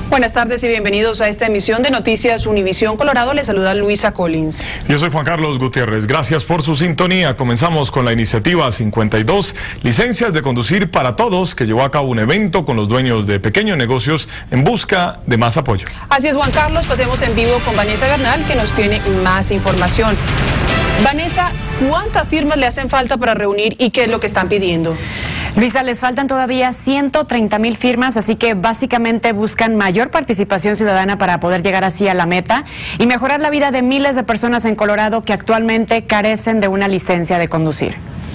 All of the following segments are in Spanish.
Buenas tardes y bienvenidos a esta emisión de Noticias Univisión Colorado. Les saluda Luisa Collins. Yo soy Juan Carlos Gutiérrez. Gracias por su sintonía. Comenzamos con la iniciativa 52, licencias de conducir para todos, que llevó a cabo un evento con los dueños de pequeños negocios en busca de más apoyo. Así es, Juan Carlos. Pasemos en vivo con Vanessa Bernal, que nos tiene más información. Vanessa, ¿cuántas firmas le hacen falta para reunir y qué es lo que están pidiendo? Luisa, les faltan todavía 130,000 firmas, así que básicamente buscan mayor participación ciudadana para poder llegar así a la meta y mejorar la vida de miles de personas en Colorado que actualmente carecen de una licencia de conducir.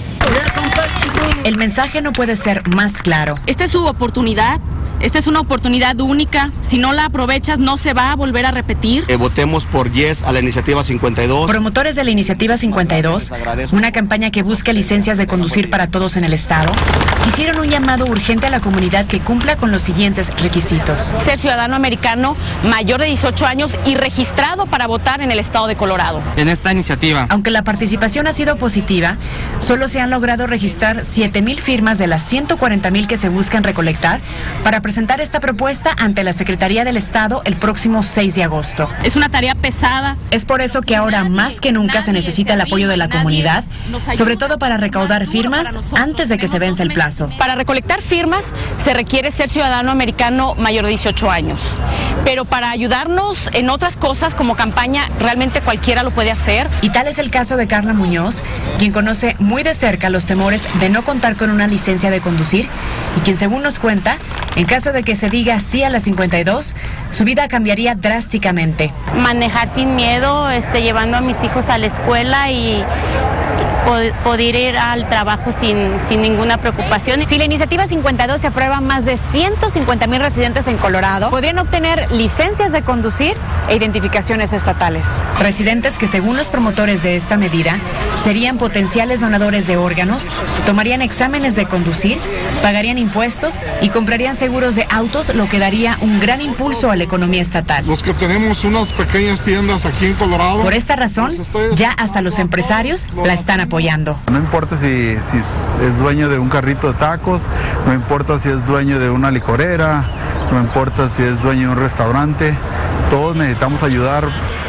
El mensaje no puede ser más claro. Esta es su oportunidad. Esta es una oportunidad única. Si no la aprovechas, no se va a volver a repetir. Votemos por yes a la iniciativa 52. Promotores de la iniciativa 52, una campaña que busca licencias de conducir para todos en el estado, hicieron un llamado urgente a la comunidad que cumpla con los siguientes requisitos. Ser ciudadano americano mayor de 18 años y registrado para votar en el estado de Colorado. En esta iniciativa, aunque la participación ha sido positiva, solo se han logrado registrar 7,000 firmas de las 140,000 que se buscan recolectar para presentar esta propuesta ante la Secretaría del Estado el próximo 6 de agosto. Es una tarea pesada. Es por eso que ahora más que nunca se necesita el apoyo de la comunidad, sobre todo para recaudar firmas antes de que se vence el plazo. Para recolectar firmas se requiere ser ciudadano americano mayor de 18 años. Pero para ayudarnos en otras cosas como campaña, realmente cualquiera lo puede hacer. Y tal es el caso de Carla Muñoz, quien conoce muy de cerca los temores de no contar con una licencia de conducir y quien, según nos cuenta, en caso de que se diga sí a la 52, su vida cambiaría drásticamente. Manejar sin miedo, llevando a mis hijos a la escuela y poder ir al trabajo sin ninguna preocupación. Si la iniciativa 52 se aprueba, más de 150,000 residentes en Colorado podrían obtener licencias de conducir e identificaciones estatales. Residentes que, según los promotores de esta medida, serían potenciales donadores de órganos, tomarían exámenes de conducir, pagarían impuestos y comprarían seguros de autos, lo que daría un gran impulso a la economía estatal. Los que tenemos unas pequeñas tiendas aquí en Colorado. Por esta razón, ya hasta los empresarios la están apoyando. No importa si es dueño de un carrito de tacos, no importa si es dueño de una licorera, no importa si es dueño de un restaurante, todos necesitamos ayudar.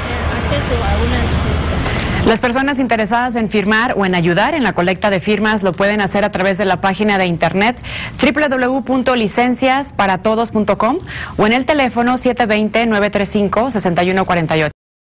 Las personas interesadas en firmar o en ayudar en la colecta de firmas lo pueden hacer a través de la página de internet www.licenciasparatodos.com o en el teléfono 720-935-6148.